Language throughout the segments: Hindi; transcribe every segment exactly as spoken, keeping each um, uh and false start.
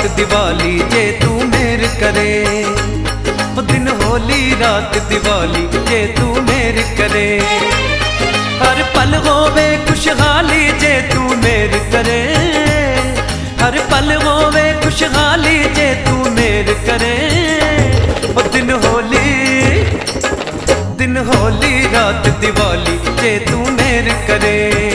दिवाली जे तू मेर करे। ओ दिन होली रात दिवाली जे तू मेर करे। हर पल होवे खुशहाली जे तू मेर करे। हर पल होवे खुशहाली जे तू मेर करे। ओ दिन होली दिन होली रात दिवाली जे तू मेर करे।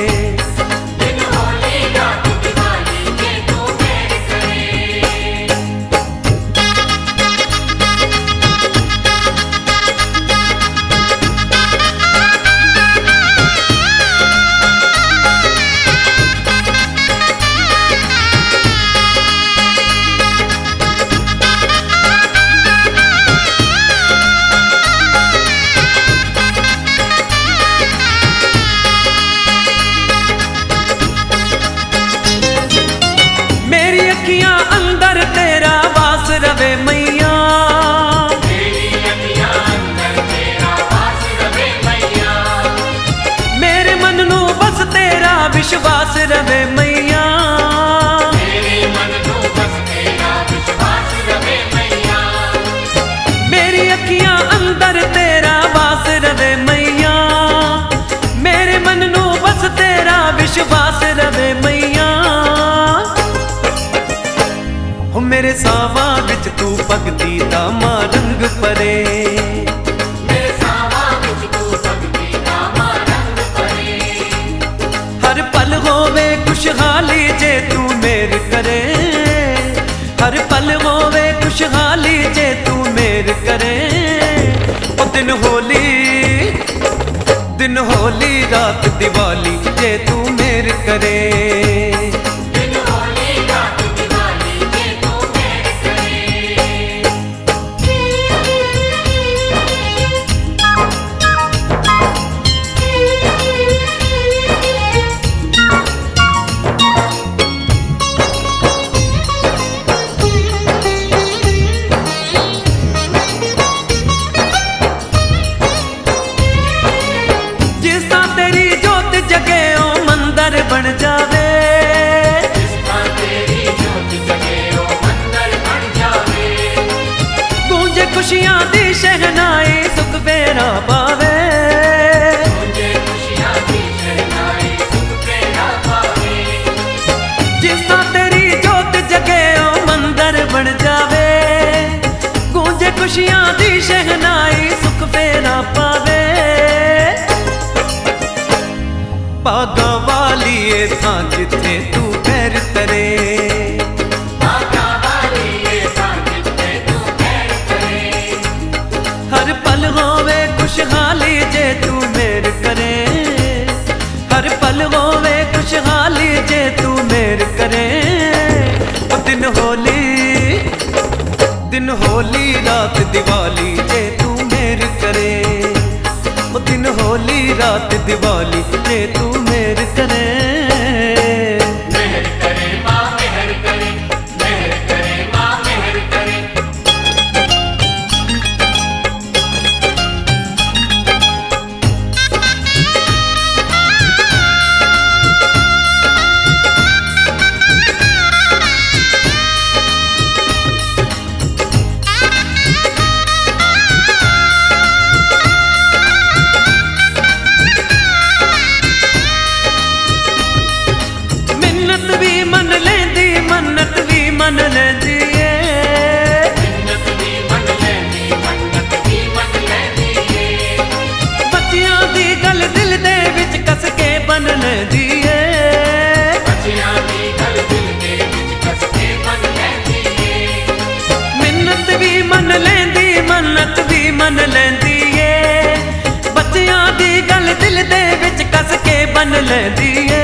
अखियां अंदर तेरा वास रवे मैया। मेरी अखियां अंदर तेरा वास रवे मैया। मेरे मन नू बस तेरा विश्वास रवे मैया। मेरे मन नू बस तेरा विश्वास रवे मैया। मेरी अखियां अंदर तेरा वास रवे मैया। मेरे मन नू बस तेरा विश्वास रवे मैया। मेरे सावा विच तू भगती दा मां रंग परे। मेरे सावा विच तू भगती दा मां रंग परे। हर पल होवे खुशहाली जे तू मेर करे। हर पल होवे खुशहाली जे तू मेर करे। ओ दिन होली दिन होली रात दिवाली जे तू मेर करे। बन जावे तेरी जोत जगे ओ मंदिर बन जावे। गूंजे खुशियां दी शहनाई सुख फेरा पावे। गूंजे खुशियां दी शहनाई सुख फेरा पावे। जिस तां तेरी जोत जगे ओ मंदिर बन जावे। गूंजे खुशियां दी शहनाई सुख फेरा पावे। भागा वाली ए थां जिथे तू पैर तरे। भागा वाली ए थां जिथे तू पैर तरे। हर पल होवे खुशहाली जे तू मेर करे। हर पल होवे खुशहाली जे तू मेर करे। ओ दिन होली दिन होली रात दिवाली जे तू मेर करे। ओ दिन होली रात दिवाली जे तू मेर करे। मेहर करे माँ मेहर करे। मेहर करे माँ मेहर करे। मन लेंदी है मिन्नत भी मन लेंदी मन्नत भी मन लेंदी है। बच्चियां दी गल दिल दे विच कस के बन लेंदी है। बच्चियां दी गल दिल दे विच कस के बन लेंदी है। मिन्नत भी मन लेंदी मन्नत भी मन लेंदी है। बच्चियां दी गल दिल दे विच कस के बन लेंदी है।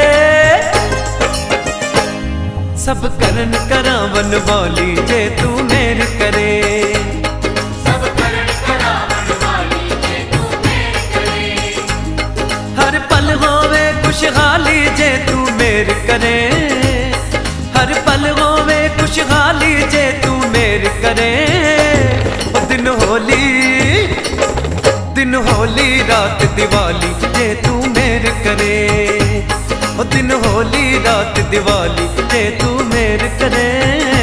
सब करन करावन वाली जे तू मेर करे। सब करन करावन वाली जे तू मेर करे। हर पल होवे खुशहाली जे तू मेर करे। हर पल होवे खुशहाली जे तू मेर करे। ओ दिन होली दिन होली रात दिवाली जे तू मेर करे। ओ दिन होली रात दिवाली जे तू मेर करे।